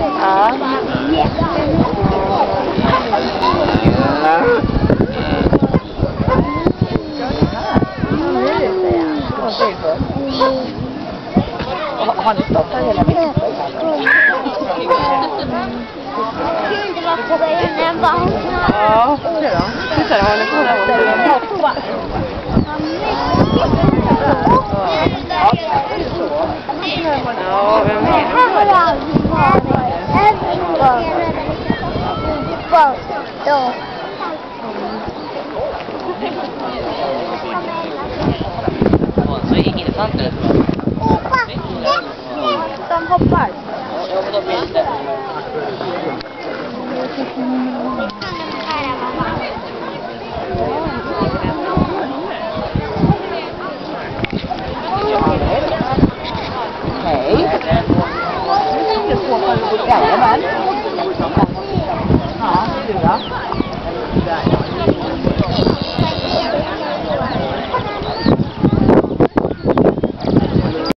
Ja. Har ni stått här hela tiden? Ja, det är de. Titta, jag håller på där. Ja, vem är Så gick elefanter. de hoppar. Hej. Jajamän. Ja, du då?